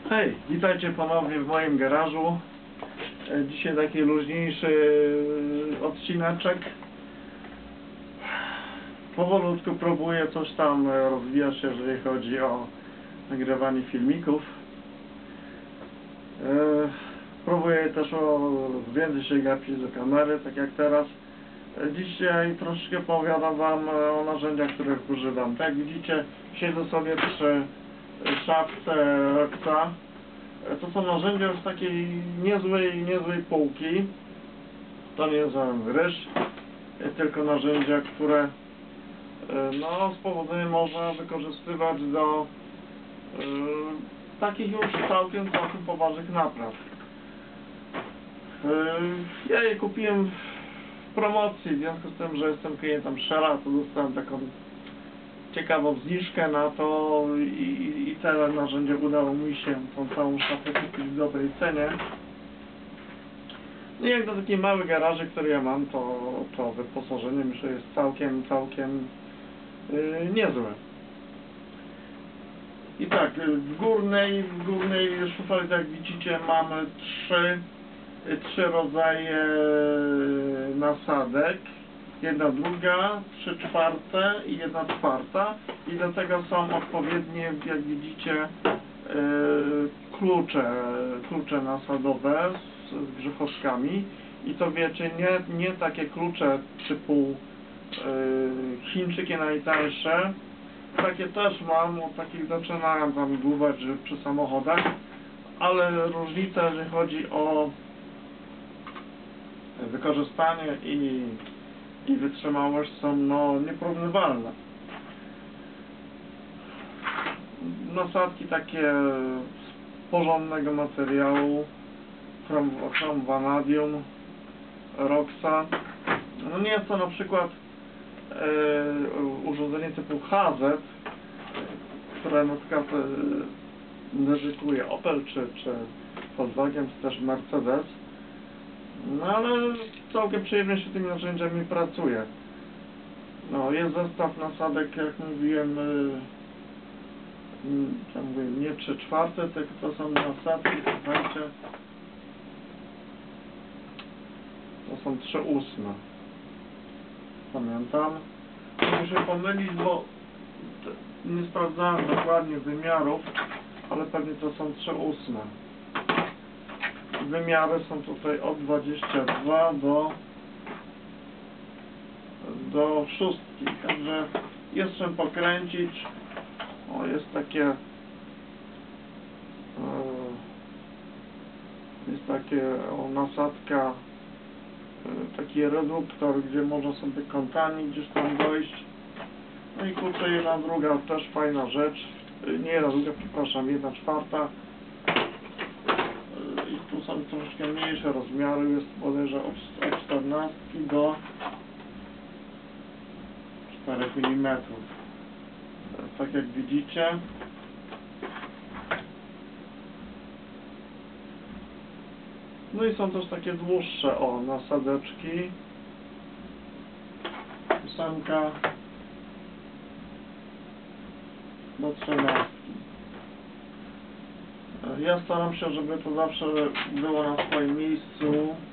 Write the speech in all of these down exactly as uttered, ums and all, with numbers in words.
Hej, witajcie ponownie w moim garażu. Dzisiaj taki luźniejszy odcineczek. Powolutku próbuję coś tam rozwijać się, jeżeli chodzi o nagrywanie filmików. Próbuję też o więcej się gapić do kamery, tak jak teraz. Dzisiaj troszkę opowiadam wam o narzędziach, których używam. Tak jak widzicie, siedzę sobie przy szafce Roxa. To są narzędzia z takiej niezłej, niezłej półki. To nie jest ryż, tylko narzędzia, które no, z powodzeniem można wykorzystywać do y, takich już całkiem, całkiem poważnych napraw. Y, ja je kupiłem w promocji, w związku z tym, że jestem klientem Shella, to dostałem taką ciekawą zniżkę na to i, i te narzędzie udało mi się tą całą szafę kupić w dobrej cenie. No i jak do takiej małej garaży, który ja mam, to, to wyposażenie myślę jest całkiem, całkiem yy, niezłe. I tak, w górnej, w górnej szufladzie, jak widzicie, mamy trzy, trzy rodzaje nasadek. Jedna druga, trzy czwarte i jedna czwarta. I do tego są odpowiednie, jak widzicie, yy, klucze, klucze nasadowe z, z grzechowskami. I to wiecie, nie, nie takie klucze typu yy, Chińczyki najtańsze. Takie też mam, od takich zaczynałem tam główać przy samochodach. Ale różnica, jeżeli chodzi o wykorzystanie i i wytrzymałość są no nieporównywalne. Nasadki takie z porządnego materiału, chrom, chrom vanadium Roxa. No nie jest to na przykład e, urządzenie typu H Z, które na przykład e, dedytuje Opel czy, czy Volkswagen, czy też Mercedes. No ale całkiem przyjemnie się tymi narzędziami pracuje. No, jest zestaw nasadek, jak mówiłem, yy, jak mówiłem, nie trzy czwarte, tylko to są nasadki, słuchajcie, to są trzy ósme. Pamiętam. Muszę się pomylić, bo nie sprawdzałem dokładnie wymiarów, ale pewnie to są trzy ósme. Wymiary są tutaj od dwudziestu dwóch do do szóstki, także jest czym pokręcić. O, jest takie jest takie o, nasadka, taki reduktor, gdzie można sobie kątami gdzieś tam dojść. No i kurczę, jedna druga też fajna rzecz, nie jedna druga, przepraszam, jedna czwarta. I tu są troszeczkę mniejsze rozmiary, jest bodajże od czternastki do czterech milimetrów. Tak jak widzicie. No i są też takie dłuższe, o, nasadeczki. Ósemka do trzynastki. Ja staram się, żeby to zawsze było na swoim miejscu.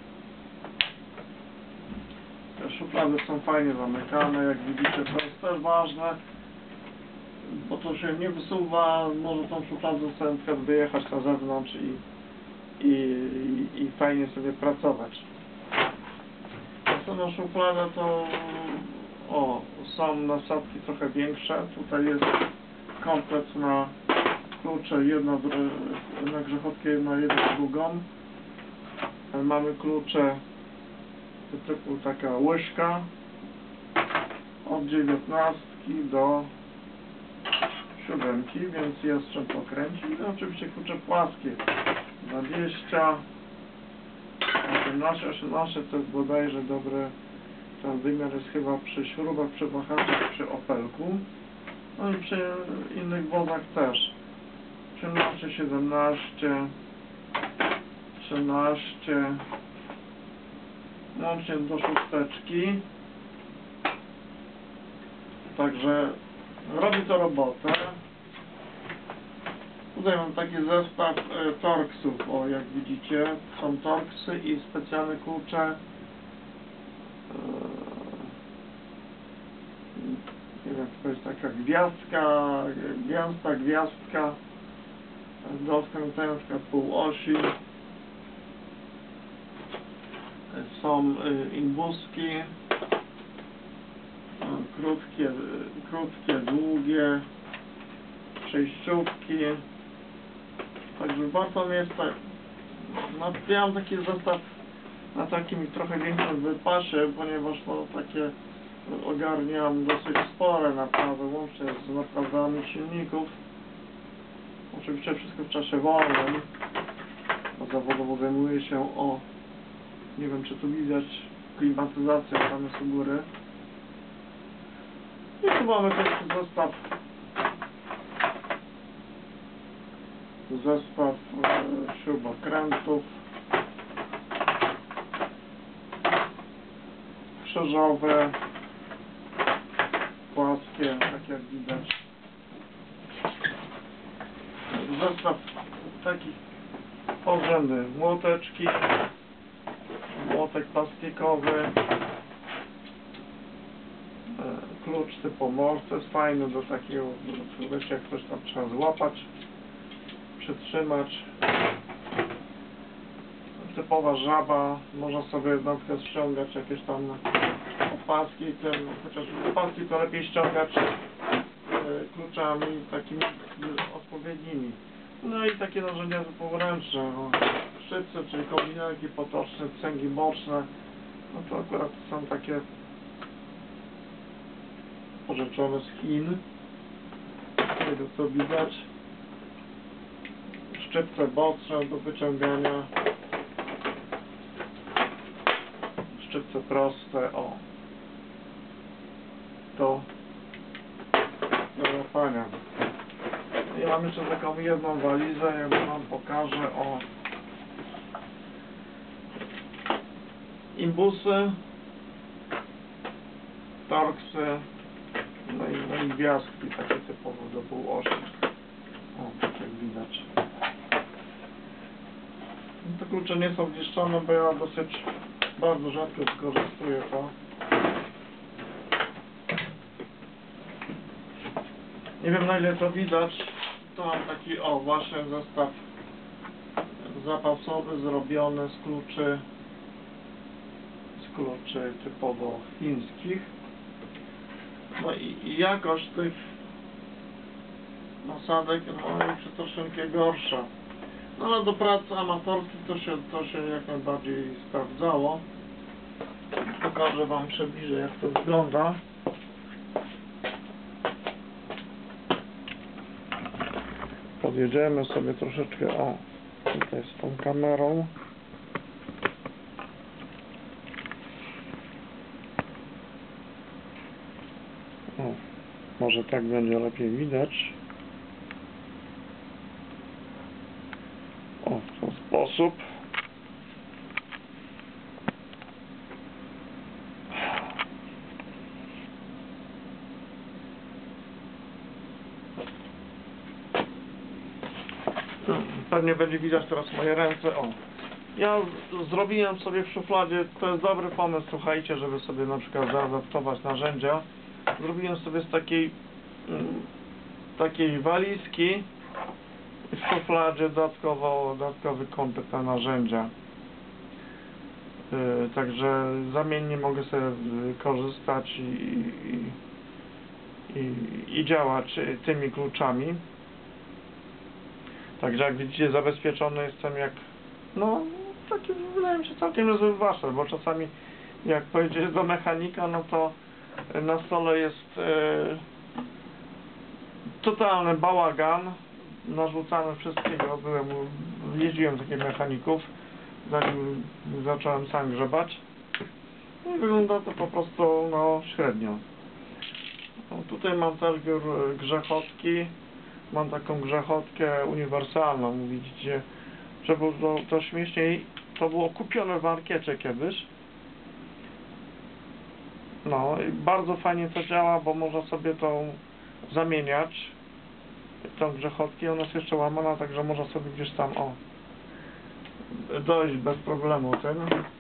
Te szuflady są fajnie zamykane, jak widzicie, to jest też ważne, bo to się nie wysuwa, może tą szufladę sobie na przykład wyjechać na zewnątrz i, i, i, i fajnie sobie pracować. Następna szuflada to o, są nasadki trochę większe, tutaj jest komplet na klucze, jedno na grzechotkę, na jedną drugą. Mamy klucze typu taka łyżka od dziewiętnastki do siódemki, więc jest czym pokręcić. I oczywiście klucze płaskie dwadzieścia, osiemnaście, osiemnaście to jest bodajże dobry, ten wymiar jest chyba przy śrubach, przy wahaczach, przy Opelku, no i przy innych wozach też. osiemnaście, siedemnaście, trzynaście, łącznie do szósteczki. Także robi to robotę. Tutaj mam taki zestaw e, Torxów, o jak widzicie, są Torxy i specjalne klucze. E, nie wiem, to jest taka gwiazdka, gwiazda, gwiazdka do skręcenia na przykład półosi. Są e, imbuski, e, krótkie, krótkie, długie, przejściówki. Także bardzo jest tak. No, ja mam taki zestaw na takim trochę większym wypasie, ponieważ no, takie ogarniam dosyć spore naprawy, łącznie z naprawami silników. Oczywiście wszystko w czasie wolnym. A zawodowo zajmuję się o, nie wiem czy tu widać, klimatyzację, tam jest u góry. I tu mamy taki zestaw zestaw e, śrubokrętów krzyżowe, płaskie, tak jak widać. Zestaw takich orzędy, młoteczki, młotek plastikowy, e, klucz typu morse, jest fajny do takiego, wiecie, jak coś tam trzeba złapać, przytrzymać. Typowa żaba, można sobie na przykład ściągać jakieś tam opaski, ten, chociaż opaski to lepiej ściągać e, kluczami takimi odpowiednimi. No i takie narzędzia poręczne, no, szczypce, czyli kombinarki potoczne, cęgi boczne, no to akurat są takie pożyczone z Chin, tego co widać. Szczypce boczne do wyciągania, szczypce proste, o, to do łapania. I mam jeszcze taką jedną walizę, ja wam pokażę, o, imbusy, torksy, no i, no i gwiazdki takie typowo do półosi, o, tak jak widać. Te klucze nie są zniszczone, bo ja dosyć bardzo rzadko wykorzystuję to. Nie wiem na ile to widać, to mam taki, o właśnie zestaw zapasowy zrobiony z kluczy z kluczy typowo chińskich. No i, i jakość tych nasadek no jest troszeczkę gorsza. No ale do pracy amatorskich to się, to się jak najbardziej sprawdzało. Pokażę wam, przybliżę jak to wygląda. Podjedziemy sobie troszeczkę, o, tutaj z tą kamerą. O, może tak będzie lepiej widać. O, w ten sposób. Pewnie będzie widać teraz moje ręce. O, ja zrobiłem sobie w szufladzie, to jest dobry pomysł, słuchajcie, żeby sobie na przykład zaadaptować narzędzia. Zrobiłem sobie z takiej takiej walizki w szufladzie dodatkowo, dodatkowy kątek na narzędzia. Yy, także zamiennie mogę sobie korzystać i, i, i, i działać tymi kluczami. Także jak widzicie, zabezpieczony jestem jak, no taki wydaje mi się całkiem niezły waszel, bo czasami jak pojedziesz do mechanika, no to na stole jest e, totalny bałagan, narzucamy wszystkiego. Byłem, jeździłem do takich mechaników, zanim zacząłem sam grzebać. No i wygląda to po prostu no średnio. No, tutaj mam też grzechotki. Mam taką grzechotkę uniwersalną, widzicie, że było to, to śmieszniej, to było kupione w markecie kiedyś. No i bardzo fajnie to działa, bo można sobie to zamieniać. tą grzechotki, ona jest jeszcze łamana, także można sobie gdzieś tam, o, dojść bez problemu tym.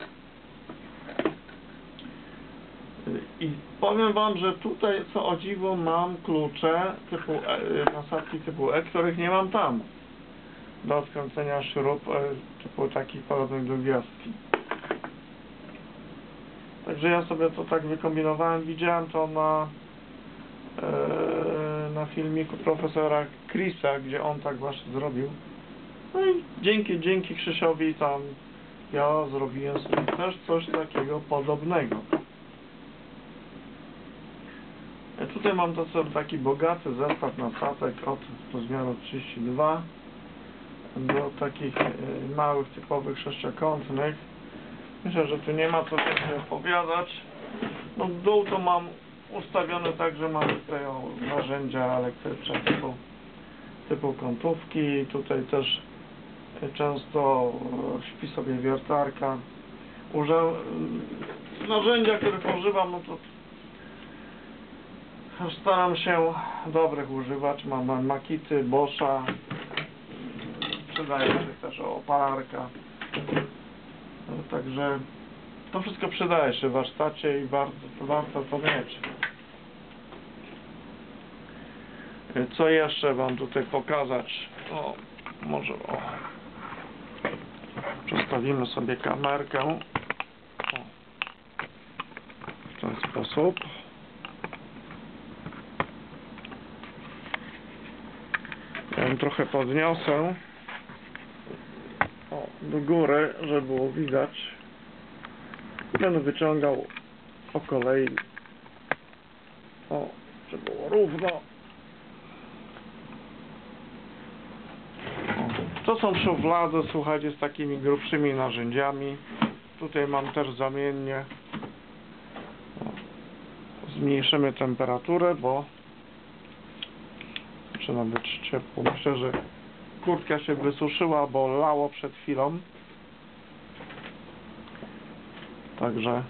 I powiem wam, że tutaj, co o dziwo, mam klucze typu e, nasadki typu E, których nie mam tam, do odkręcenia śrub e, typu takich podobnych do gwiazdki. Także ja sobie to tak wykombinowałem, widziałem to na e, na filmiku profesora Chrisa, gdzie on tak właśnie zrobił. No i dzięki, dzięki Krzysiowi tam ja zrobiłem sobie też coś takiego podobnego. Ja tutaj mam to sobie taki bogaty zestaw nasadek od rozmiaru trzydzieści dwa do takich e, małych, typowych sześciokątnych. Myślę, że tu nie ma co więcej opowiadać. No dół to mam ustawiony tak, że mam tutaj o, narzędzia elektryczne typu, typu kątówki. Tutaj też często śpi sobie wiertarka. Użę... Narzędzia, których używam, no to staram się dobrych używać. Mam Makity, Boscha. Przydaje się też opalarka. Także to wszystko przydaje się w warsztacie i warto, warto to mieć. Co jeszcze wam tutaj pokazać? O, może o. Przestawimy sobie kamerkę. O. W ten sposób. Ja ją trochę podniosę. O, do góry, żeby było widać. Będę wyciągał po kolei. O, żeby było równo. O. To są szuflady, słuchajcie, z takimi grubszymi narzędziami. Tutaj mam też zamiennie. O. Zmniejszymy temperaturę, bo zaczyna być ciepło. Myślę, że kurtka się wysuszyła, bo lało przed chwilą. Także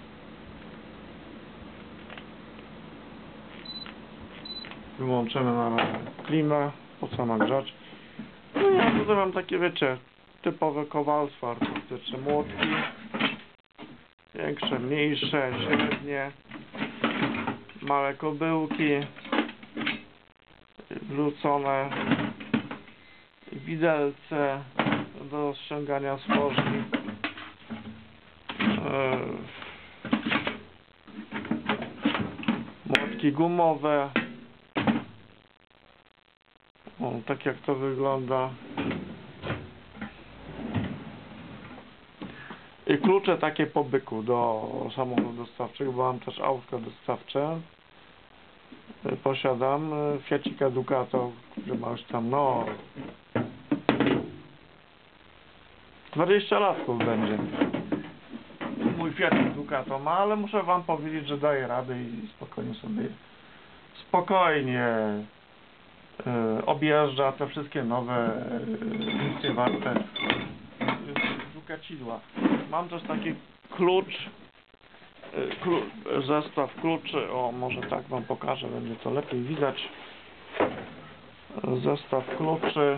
wyłączymy na razie klimę, po co nagrzać. No i ja tutaj mam takie, wiecie, typowe kowalstwo artystyczne. Młotki, większe, mniejsze, średnie, małe kobyłki, wrzucone widelce do ściągania spożni. Młotki gumowe. O, tak jak to wygląda. I klucze takie po byku do samochodów dostawczych, bo mam też autko dostawcze. Posiadam Fiacika Ducato, który ma już tam, no, dwadzieścia latków będzie. Mój Fiacik Ducato ma, ale muszę wam powiedzieć, że daje radę i spokojnie sobie, spokojnie y, objeżdża te wszystkie nowe, y, nic nie warte y, Ducacidła. Mam też taki klucz, y, klu, zestaw kluczy, o może tak wam pokażę, będzie to lepiej widać. Zestaw kluczy,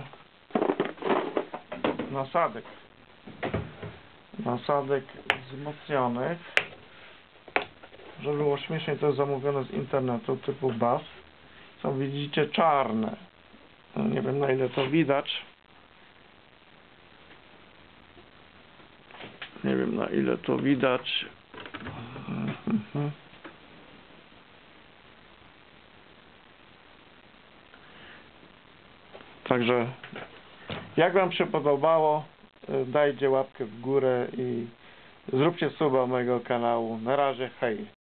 nasadek. Nasadek wzmocnionych. Żeby było śmiesznie, to jest zamówione z internetu typu Bass. Są, widzicie, czarne. Nie wiem, na ile to widać. Nie wiem, na ile to widać. Także jak wam się podobało, dajcie łapkę w górę i zróbcie suba mojego kanału. Na razie, hej!